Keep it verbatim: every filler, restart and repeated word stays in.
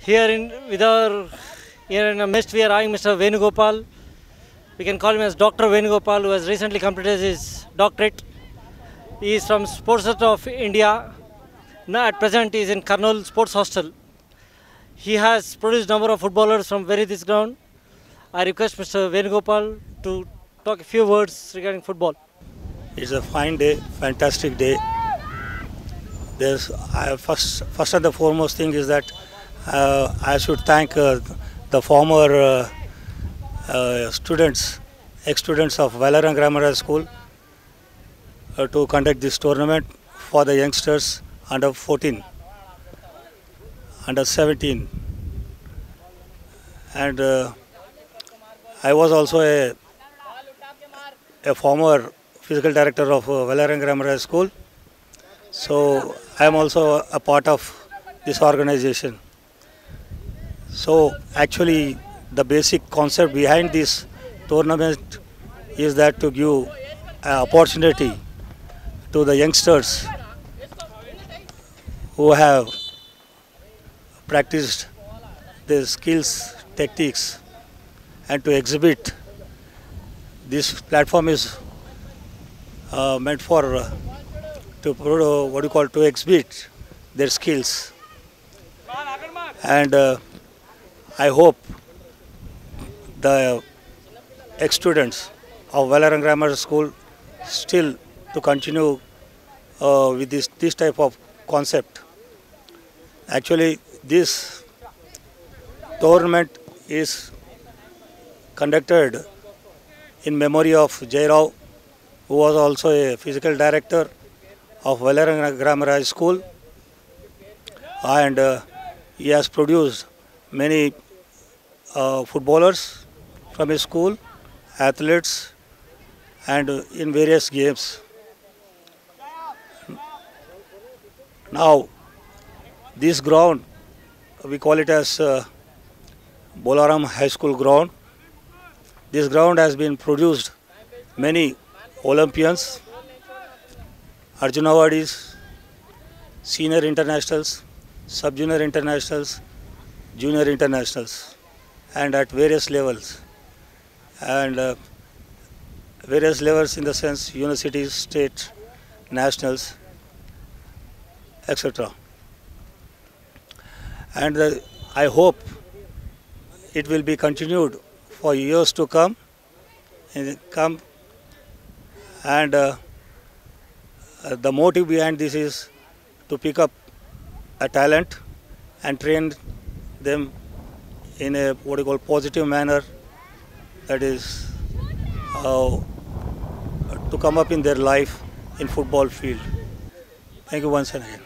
Here in with our here in the midst we are having Mister Venugopal. We can call him as Doctor Venugopal, who has recently completed his doctorate. He is from Sports Authority of India. Now at present he is in Kurnool Sports Hostel. He has produced number of footballers from very this ground. I request Mister Venugopal to talk a few words regarding football. It's a fine day, fantastic day. There's I, first, first and the foremost thing is that uh, I should thank uh, the former uh, uh, students, ex-students of Valorem Grammar High School uh, to conduct this tournament for the youngsters under fourteen, under seventeen, and uh, I was also a, a former physical director of uh, Valorem Grammar High School. So I am also a part of this organization. So actually the basic concept behind this tournament is that to give an opportunity to the youngsters who have practiced their skills, tactics, and to exhibit. This platform is uh, meant for uh, to uh, what you call to exhibit their skills, and uh, I hope the ex-students of Valorem Grammar School still to continue uh, with this this type of concept. Actually, this tournament is conducted in memory of Jairao, who was also a physical director of Valorem Grammar High School, and uh, he has produced many uh, footballers from his school, athletes, and uh, in various games. Now, this ground, we call it as uh, Bolaram High School ground. This ground has been produced many Olympians, Arjuna Awardees, senior internationals, sub-junior internationals, junior internationals, and at various levels. And uh, various levels in the sense universities, state, nationals, et cetera. And uh, I hope it will be continued for years to come. And come, and uh, uh, the motive behind this is to pick up a talent and train them in a what you call positive manner, that is uh, to come up in their life in football field. Thank you once again.